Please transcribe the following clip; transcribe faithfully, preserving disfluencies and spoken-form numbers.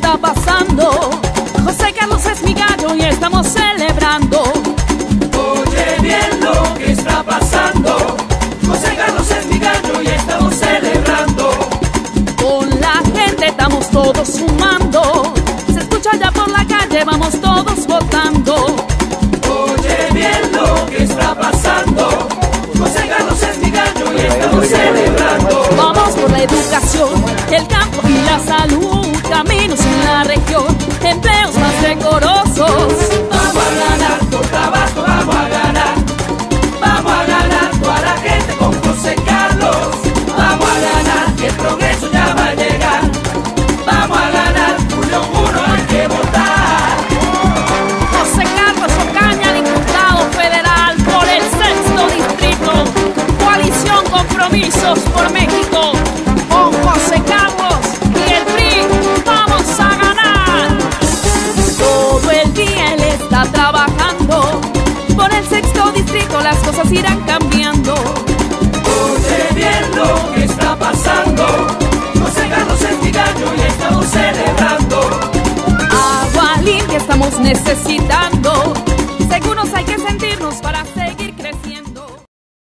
está pasando. José Carlos es mi gallo y estamos celebrando. Oye bien lo que está pasando. José Carlos es mi gallo y estamos celebrando. Con la gente estamos todos sumando. Se escucha ya por la calle, vamos todos votando. Oye bien lo que está pasando. José Carlos es mi gallo y estamos celebrando. Vamos por la educación, el campo y la salud, caminos en la región, empleos más decorosos. Vamos a ganar por trabajo, vamos a ganar. Vamos a ganar toda la gente con José Carlos. Vamos a ganar, que el progreso ya va a llegar. Vamos a ganar, Julio uno hay que votar. José Carlos Ocaña, diputado federal por el sexto distrito. Coalición Compromisos por México. Con José Carlos y el P R I vamos a ganar. Todo el día él está trabajando. Por el sexto distrito las cosas irán cambiando. Oye bien lo que está pasando. José Carlos es mi gallo y estamos celebrando. Agua limpia estamos necesitando.